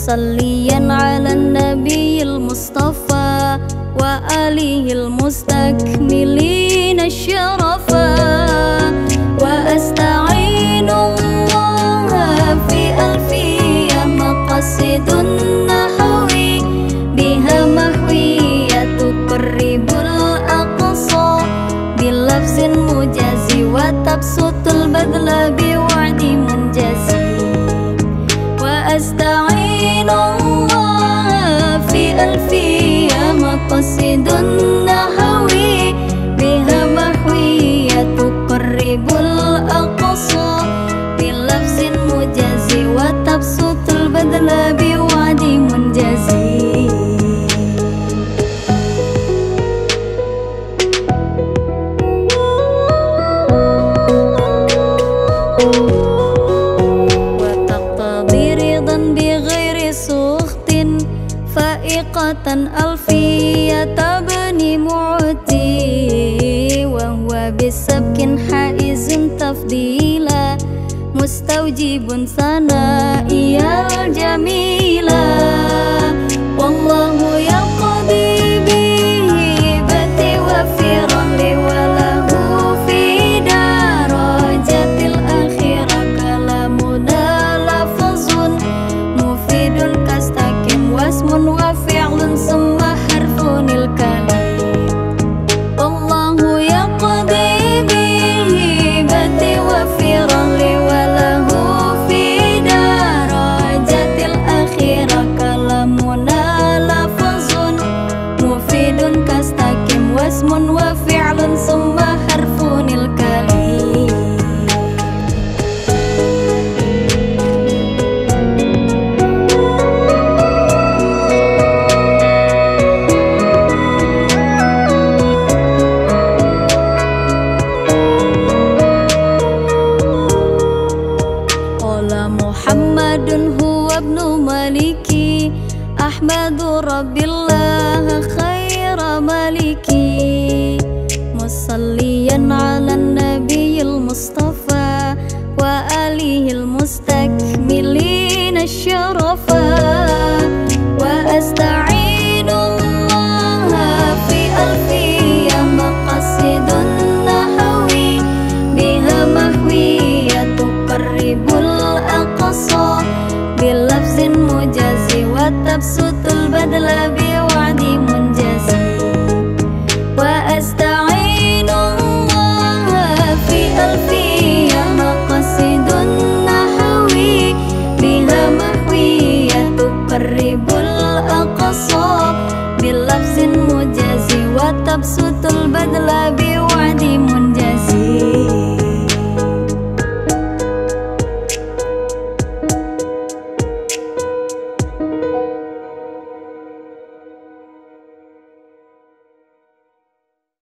musalliyan ala nabiyil mustafa wa alihil mustakmilin asyarafa wa asta'inullaha fi alfiyah maqasidun nahawi biha mahwiyatu qarribul aqsa bilafzin mujazi wa tabsutul badla biwa'di munjazi wa asta'inullaha fi alfiyah maqasidun nahawi biha mahwiyatu qarribul aqsa bilafzin mujazi wa tabsutul badla biwa'di munjazi. Fa'iqatan alfiyata bani mu'ti wa huwa bisabkin haizun tafdila mustawjibun sana'iyal jamila wallahu yaqdi bihi bati wa firli walahu fi darajatil akhirah kalamuna lafazun mufidun kastakim wasmun wa fi'lun summa harfunil kalim wallahu yaqdi bihi bati wa firli walahu fi darajatil akhirah kalamuna lafazun mufidun kastakim wasmun wa fi'lun summa harfunil kalim. Muhammadun huwa ibnu maliki ahmadu rabbillah khaira maliki musalliyan ala nabiyil mustafa wa alihil mustakmilin asyarafa